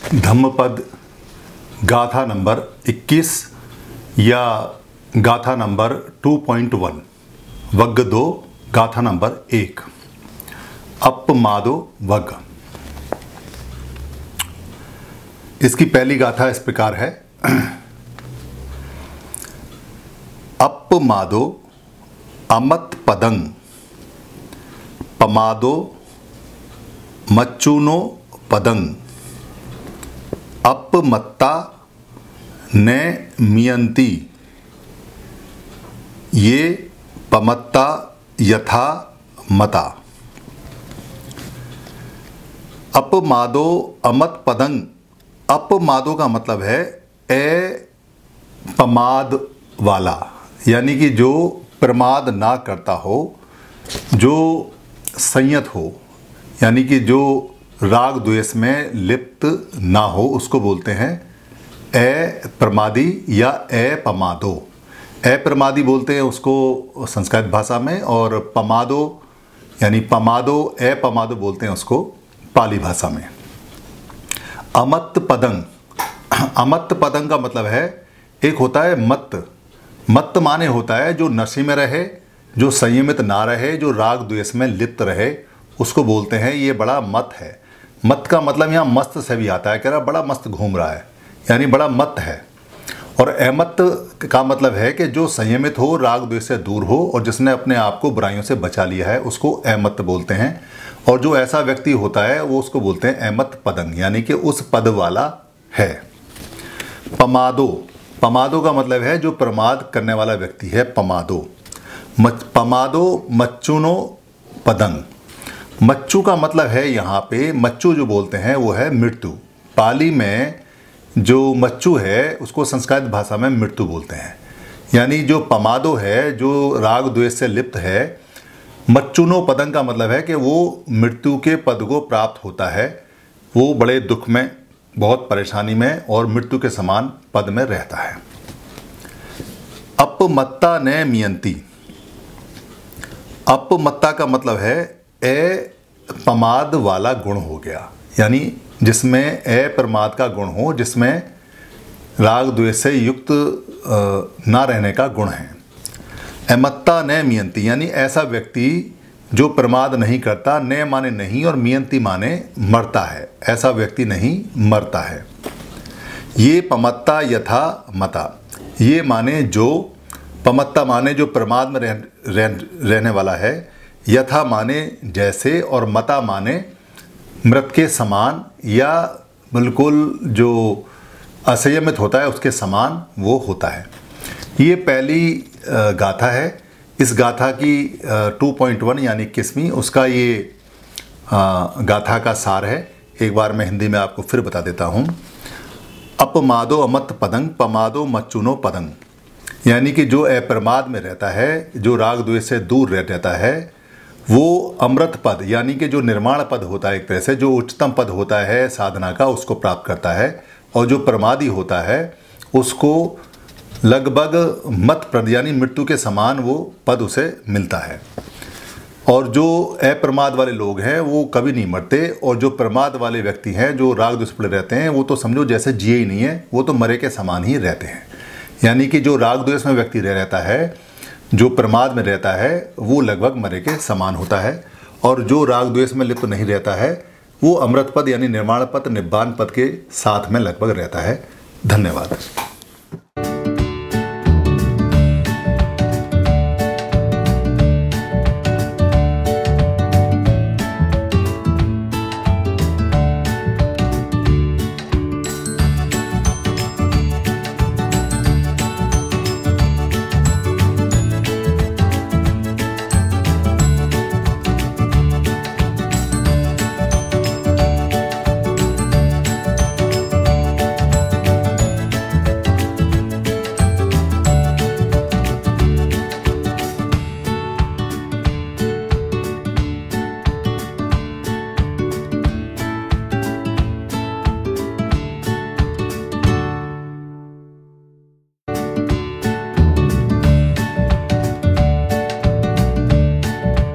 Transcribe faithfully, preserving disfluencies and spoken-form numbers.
धम्मपद गाथा नंबर इक्कीस या गाथा नंबर दो पॉइंट एक, वग्ग दो, गाथा नंबर एक। अपमादो वग्ग। इसकी पहली गाथा इस प्रकार है। अपमादो अमत पदंग पमादो मच्चूनो पदंग अपमत्ता ने मियंती ये पमत्ता यथा मता। अपमादो अमत पदंग। अपमादो का मतलब है ए पमाद वाला, यानी कि जो प्रमाद ना करता हो, जो संयत हो, यानी कि जो राग द्वेष में लिप्त ना हो, उसको बोलते हैं ए प्रमादी या ए पमादो। ए प्रमादी बोलते हैं उसको संस्कृत भाषा में, और पमादो यानी पमादो ए पमादो बोलते हैं उसको पाली भाषा में। अमत पदंग। अमत पदंग का मतलब है, एक होता है मत। मत माने होता है जो नशे में रहे, जो संयमित ना रहे, जो राग द्वेष में लिप्त रहे, उसको बोलते हैं ये बड़ा मत है। मत का मतलब यहाँ मस्त से भी आता है, कह रहा बड़ा मस्त घूम रहा है, यानी बड़ा मत है। और अमत का मतलब है कि जो संयमित हो, राग द्वेष से दूर हो, और जिसने अपने आप को बुराइयों से बचा लिया है, उसको अमत बोलते हैं। और जो ऐसा व्यक्ति होता है वो उसको बोलते हैं अमत पदंग, यानी कि उस पद वाला है। पमादो। पमादो का मतलब है जो प्रमाद करने वाला व्यक्ति है, पमादो। मच पमादो मच्चुनो पदंग। मच्चू का मतलब है यहाँ पे, मच्चू जो बोलते हैं वो है मृत्यु। पाली में जो मच्चू है उसको संस्कृत भाषा में मृत्यु बोलते हैं। यानी जो पमादो है, जो राग द्वेष से लिप्त है, मच्चुनो पदंग का मतलब है कि वो मृत्यु के पद को प्राप्त होता है। वो बड़े दुख में, बहुत परेशानी में और मृत्यु के समान पद में रहता है। अपमत्ता ने मियंती। अपमत्ता का मतलब है ए पमाद वाला गुण हो गया, यानी जिसमें ए प्रमाद का गुण हो, जिसमें राग द्वेष से युक्त ना रहने का गुण है। अमत्ता ने मियंती, यानी ऐसा व्यक्ति जो प्रमाद नहीं करता। ने माने नहीं और मियंती माने मरता है, ऐसा व्यक्ति नहीं मरता है। ये पमत्ता यथा मता। ये माने जो, पमत्ता माने जो प्रमाद में रह, रह, रहने वाला है, यथा माने जैसे, और मता माने मृत के समान, या बिल्कुल जो असंयमित होता है उसके समान वो होता है। ये पहली गाथा है। इस गाथा की दो पॉइंट एक यानी इक्कीसवीं, उसका ये गाथा का सार है। एक बार मैं हिंदी में आपको फिर बता देता हूँ। अपमादो अमत पदंग पमादो मच्चुनो पदंग, यानी कि जो अप्रमाद में रहता है, जो राग द्वेष से दूर रह रहता है, वो अमृत पद यानी कि जो निर्माण पद होता है, एक तरह से जो उच्चतम पद होता है साधना का, उसको प्राप्त करता है। और जो प्रमादी होता है उसको लगभग मत प्रद यानी मृत्यु के समान वो पद उसे मिलता है। और जो अप्रमाद वाले लोग हैं वो कभी नहीं मरते, और जो प्रमाद वाले व्यक्ति हैं जो राग द्वेष पड़े रहते हैं, वो तो समझो जैसे जिए ही नहीं है, वो तो मरे के समान ही रहते हैं। यानी कि जो राग द्वेष में व्यक्ति रह रहता है, जो प्रमाद में रहता है, वो लगभग मरे के समान होता है। और जो राग द्वेष में लिप्त नहीं रहता है, वो अमृत पद यानी निर्माण पद, निब्बान पद के साथ में लगभग रहता है। धन्यवाद।